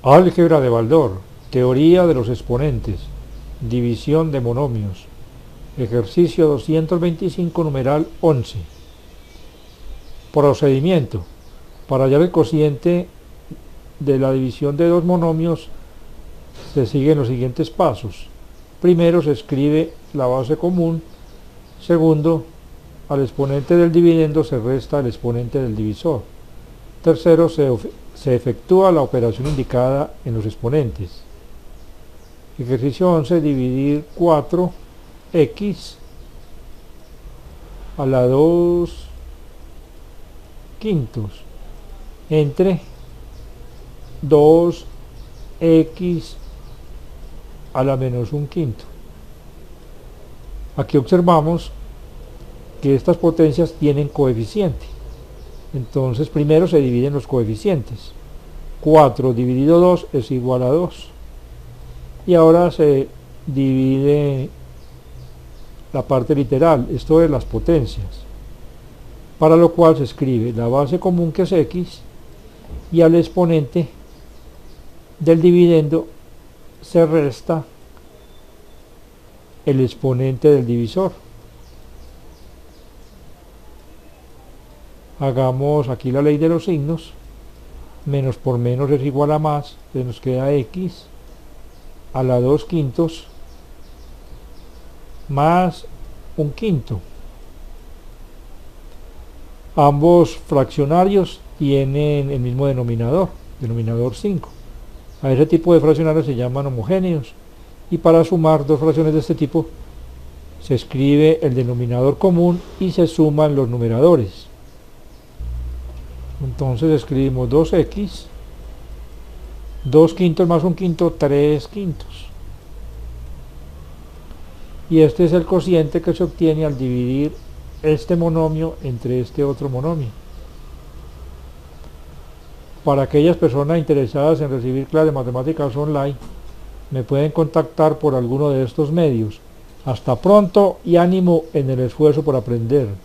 Álgebra de Baldor, teoría de los exponentes, división de monomios, ejercicio 225, numeral 11. Procedimiento. Para hallar el cociente de la división de dos monomios se siguen los siguientes pasos. Primero se escribe la base común. Segundo, al exponente del dividendo se resta el exponente del divisor. Tercero, se efectúa la operación indicada en los exponentes. Ejercicio 11, dividir 4x a la 2 quintos entre 2x a la menos 1 quinto. Aquí observamos que estas potencias tienen coeficiente. Entonces primero se dividen los coeficientes. 4 dividido 2 es igual a 2. Y ahora se divide la parte literal, esto es las potencias. Para lo cual se escribe la base común, que es x, y al exponente del dividendo se resta el exponente del divisor. Hagamos aquí la ley de los signos. Menos por menos es igual a más, entonces nos queda x a la 2 quintos más 1 quinto. Ambos fraccionarios tienen el mismo denominador 5. A ese tipo de fraccionarios se llaman homogéneos, y para sumar dos fracciones de este tipo se escribe el denominador común y se suman los numeradores. Entonces escribimos 2x, 2 quintos más 1 quinto, 3 quintos. Y este es el cociente que se obtiene al dividir este monomio entre este otro monomio. Para aquellas personas interesadas en recibir clases de matemáticas online, me pueden contactar por alguno de estos medios. Hasta pronto y ánimo en el esfuerzo por aprender.